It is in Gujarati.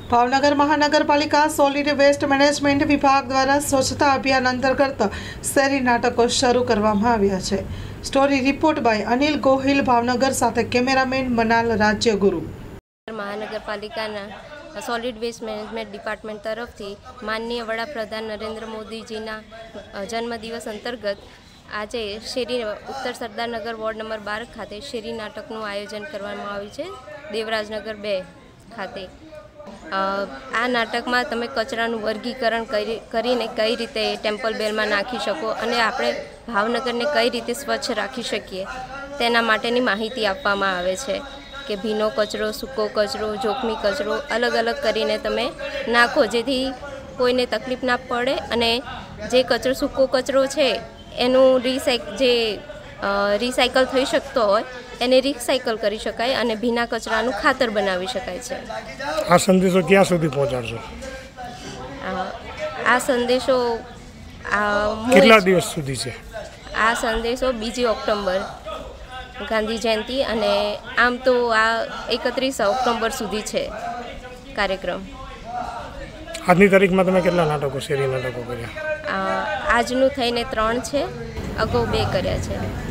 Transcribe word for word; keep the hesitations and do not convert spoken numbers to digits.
ભાવનગર મહાનગરપાલિકા સોલિડ વેસ્ટ મેનેજમેન્ટ વિભાગ દ્વારા સ્વચ્છતા અભિયાન અંતર્ગત શેરી નાટકો શરૂ કરવામાં આવ્યા છે। Story report by Anil Gohil, Bhavnagar, સાથે કેમેરામેન મનાલ રાજ્યગુરુ। મહાનગરપાલિકાના સોલિડ વેસ્ટ મેનેજમેન્ટ ડિપાર્ટમેન્ટ તરફથી માનનીય વડાપ્રધાન નરેન્દ્ર મોદીજીના જન્મદિવસ અંતર્ગત આજે શેરી ઉત્તર સરદારનગર વોર્ડ નંબર બાર ખાતે શેરી નાટકનું આયોજન કરવામાં આવ્યું છે, દેવરાજનગર બે ખાતે। આ નાટકમાં તમે કચરાનું વર્ગીકરણ કરીને કઈ રીતે ટેમ્પલ બેલમાં નાખી શકો અને આપણે ભાવનગરને કઈ રીતે સ્વચ્છ રાખી શકીએ તેના માટેની માહિતી આપવામાં આવે છે કે ભીનો કચરો, સૂકો કચરો, જોખમી કચરો અલગ અલગ કરીને તમે નાખો, જેથી કોઈને તકલીફ ના પડે અને જે કચરો સૂકો કચરો છે એનું રિસાઇક જે રિસાયકલ થઈ શકતો હોય એને રિસાયકલ કરી શકાય અને ભીના કચરાનું ખાતર બનાવી શકાય છે। આ સંદેશો ક્યાં સુધી પહોંચાડશો? આ સંદેશો કેટલા દિવસ સુધી છે? આ સંદેશો બીજી ઓક્ટોબર ગાંધી જયંતિ અને આમ તો આ એકત્રીસ ઓક્ટોબર સુધી છે કાર્યક્રમ। આજની તારીખમાં તમે કેટલા નાટકો શેરી નાટકો કર્યા? આજનું થઈને ત્રણ છે, અગાઉ બે કર્યા છે।